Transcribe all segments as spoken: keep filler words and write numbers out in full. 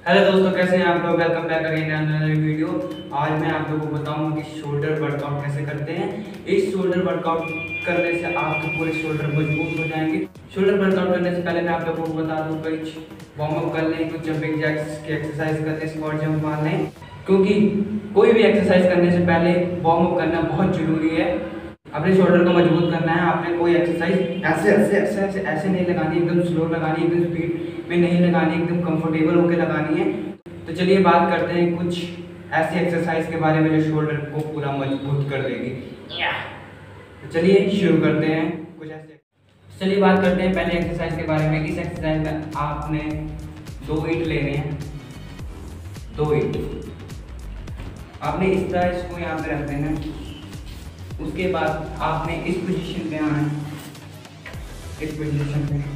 Hello दोस्तों, कैसे हैं आप लोग। Welcome back again another video. आज मैं आप लोगों को बताऊंगा कि शोल्डर वर्कआउट कैसे करते हैं। इस शोल्डर वर्कआउट करने से आपके पूरे शोल्डर मजबूत हो जाएंगे। शोल्डर वर्कआउट करने से पहले मैं आप लोगों को बता दूं, कुछ वार्म अप कर लें, कुछ जंपिंग जैक्स की एक्सरसाइज कर लें, स्क्वाट जंप मार लें, क्योंकि कोई भी एक्सरसाइज करने से पहले वार्म अप करना बहुत जरूरी है। अपने शोल्डर को मजबूत करना है। आपने कोई एक्सरसाइज ऐसे ऐसे ऐसे ऐसे ऐसे नहीं लगानी, एकदम स्लो लगानी, एकदम स्पीड में नहीं लगानी, एकदम कंफर्टेबल होकर लगानी है। तो चलिए बात करते हैं कुछ ऐसी एक्सरसाइज के बारे में जो शोल्डर को पूरा मजबूत कर देगी। तो चलिए शुरू करते हैं कुछ ऐसे। चलिए बात करते हैं पहले एक्सरसाइज के बारे में। इस एक्सरसाइज में आपने दो ईंट लेने हैं। दो ईंट आपने इस तरह इसको यहाँ पे रख देना है। उसके बाद आपने इस पोजीशन पे आना है, इस पोजीशन पे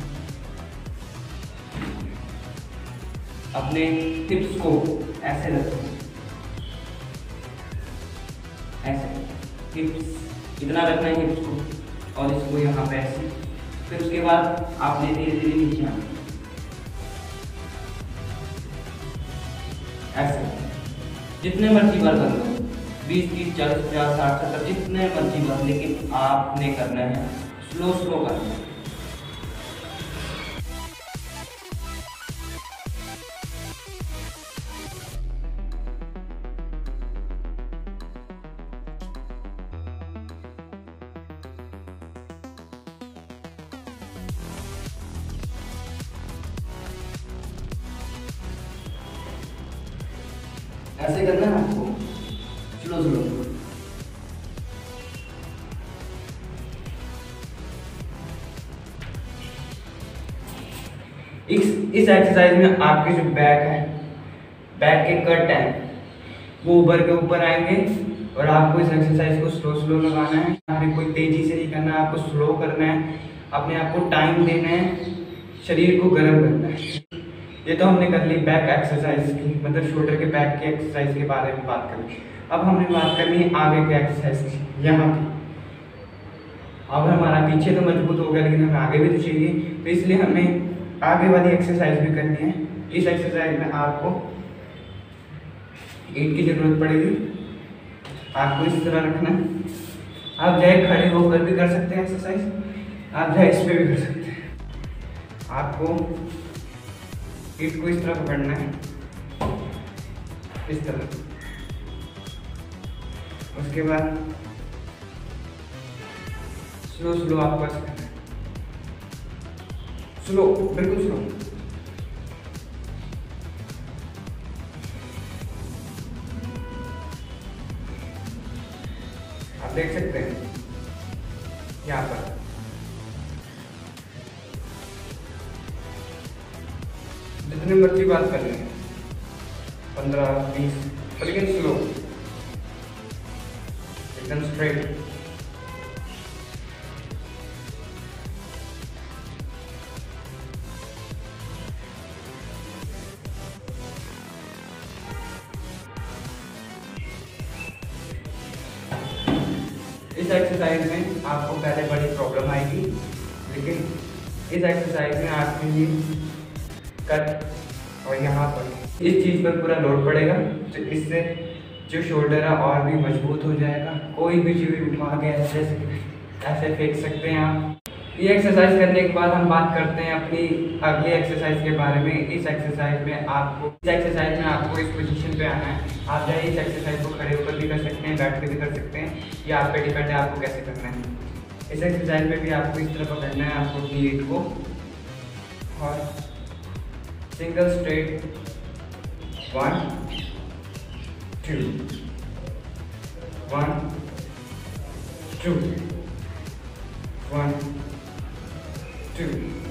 अपने हिप्स को ऐसे रखो, ऐसे हिप्स इतना रखना है हिप्स को, और इसको यहाँ पे ऐसे। फिर उसके बाद आपने धीरे धीरे नीचे आना, ऐसे जितने मर्जी बार कर लो, बीस तीस चालीस पचास साठ सत्तर जितने मर्जी बार, लेकिन आपने करना है स्लो स्लो करना है। ऐसे करना है आपको, स्लो स्लो। इस इस एक्सरसाइज में आपके जो बैक है, बैक के कट है, वो ऊपर के ऊपर आएंगे। और आपको इस एक्सरसाइज को स्लो स्लो लगाना है। आपने कोई तेजी से नहीं करना है, आपको स्लो करना है। अपने आप को टाइम देना है, शरीर को गर्म करना है। ये तो हमने कर ली बैक एक्सरसाइज की, मतलब शोल्डर के बैक के एक्सरसाइज के बारे में बात करें। अब हमने बात करनी है आगे के एक्सरसाइज की, यहाँ की। अब हमारा पीछे तो मजबूत हो गया, लेकिन हमें आगे भी तो चाहिए, तो इसलिए हमें आगे वाली एक्सरसाइज भी करनी है। इस एक्सरसाइज में आपको ईंट की जरूरत पड़ेगी। आपको इस तरह रखना है। आप चाहे खड़े होकर भी कर सकते हैं एक्सरसाइज, आप चाहे इस पर भी कर सकते हैं। आपको ईंट को इस तरह पकड़ना है, इस तरह। उसके बाद स्लो स्लो आपको ऐसे करना है, स्लो, बिल्कुल स्लो। आप देख सकते हैं यहाँ पर जितने मर्जी बात कर लें, पंद्रह बीस, लेकिन स्लो, एकदम स्ट्रेट। इस एक्सरसाइज में आपको पहले बड़ी प्रॉब्लम आएगी, लेकिन इस एक्सरसाइज में आपके लिए कट और यहाँ पर इस चीज़ पर पूरा लोड पड़ेगा, तो इससे जो शोल्डर है और भी मजबूत हो जाएगा। कोई भी चीज़ उठा के ऐसे ऐसे फेंक सकते हैं आप। ये एक्सरसाइज करने के बाद हम बात करते हैं अपनी अगली एक्सरसाइज के बारे में। इस एक्सरसाइज में आपको इस एक्सरसाइज में आपको इस पोजीशन पे आना है। आप चाहे इस एक्सरसाइज को खड़े होकर भी कर सकते हैं, बैठ कर भी कर सकते हैं, या आप पे डिपेंड है आपको कैसे करना है। इस एक्सरसाइज में भी आपको इस तरह पकड़ना है, आपको अपनी ईंट को, और single straight, one two, one two, one two,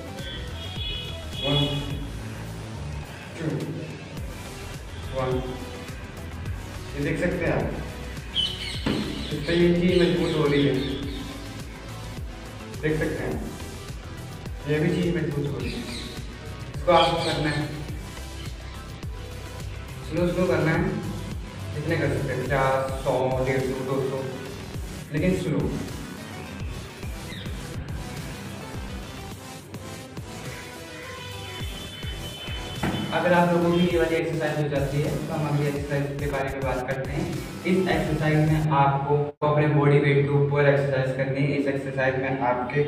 one two, one. ये देख सकते हैं आप, इससे ये चीज मजबूत हो रही है, देख सकते हैं, ये भी चीज मजबूत हो रही है। इसको आपको करना है, स्लो स्लो करना है, जितने कर सकते हैं, पचास, सौ, डेढ़ सौ, दो सौ, लेकिन स्लो। अगर आप लोगों की ये वाली एक्सरसाइज हो जाती है तो हम अगली एक्सरसाइज के बारे में बात करते हैं। इस एक्सरसाइज में आपको अपने बॉडी वेट के ऊपर एक्सरसाइज करनी है। इस एक्सरसाइज में आपके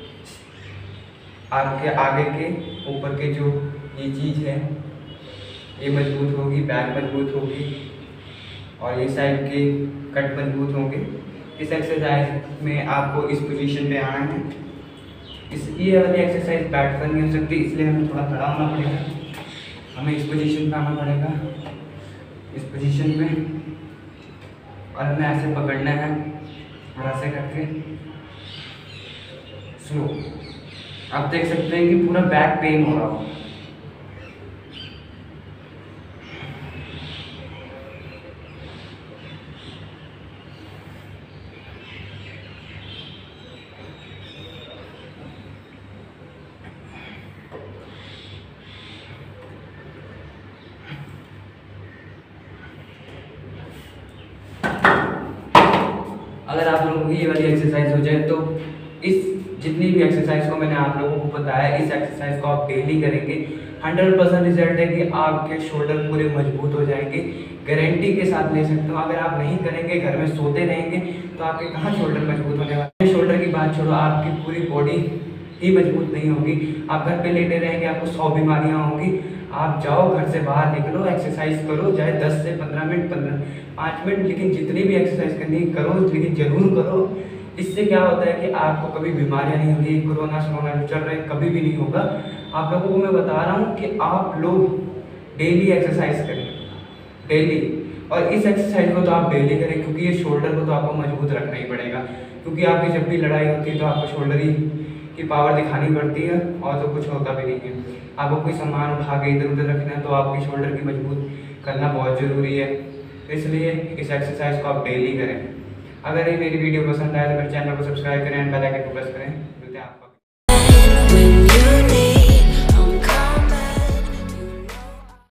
आपके आगे के ऊपर के जो ये चीज़ है ये मजबूत होगी, बैक मजबूत होगी और ये साइड के कट मजबूत होंगे। इस एक्सरसाइज में आपको इस पोजीशन पे आना है। इस ये वाली एक्सरसाइज बैठ कर नहीं हो सकती, इसलिए हमें थोड़ा खड़ा होना पड़ेगा। हमें इस पोजीशन पे आना पड़ेगा, इस पोजीशन में, और हमें ऐसे पकड़ना है और ऐसे करके स्लो। आप देख सकते हैं कि पूरा बैक पेन हो रहा हो। अगर आप लोगों की ये वाली एक्सरसाइज हो जाए तो इस जितनी भी एक्सरसाइज को मैंने आप लोगों को बताया, इस एक्सरसाइज को आप डेली करेंगे, हंड्रेड परसेंट रिजल्ट है कि आपके शोल्डर पूरे मजबूत हो जाएंगे। गारंटी के साथ ले सकते हो। अगर आप नहीं करेंगे, घर में सोते रहेंगे, तो आपके कहाँ शोल्डर मजबूत होने वाले हैं। शोल्डर की बात छोड़ो, आपकी पूरी बॉडी ही मजबूत नहीं होगी। आप घर पे लेटे रहेंगे, आपको सौ बीमारियाँ होंगी। आप जाओ, घर से बाहर निकलो, एक्सरसाइज करो, चाहे दस से पंद्रह मिनट पंद्रह पाँच मिनट, लेकिन जितनी भी एक्सरसाइज करनी करो, लेकिन जरूर करो। इससे क्या होता है कि आपको कभी बीमारियां नहीं होगी। कोरोना सोना जो चल रहा है कभी भी नहीं होगा। आप लोगों को मैं बता रहा हूँ कि आप लोग डेली एक्सरसाइज करें, डेली। और इस एक्सरसाइज को तो आप डेली करें, क्योंकि ये शोल्डर को तो आपको मजबूत रखना ही पड़ेगा। क्योंकि आपकी जब भी लड़ाई होती है तो आपको शोल्डर ही की पावर दिखानी पड़ती है, और तो कुछ होता भी नहीं है। आपको कोई सामान उठा के इधर उधर रखना है तो आपकी शोल्डर की मजबूत करना बहुत ज़रूरी है। इसलिए इस एक्सरसाइज को आप डेली करें। अगर ये मेरी वीडियो पसंद आए तो मेरे चैनल को सब्सक्राइब करें एंड बेल आइकन को प्रेस करें।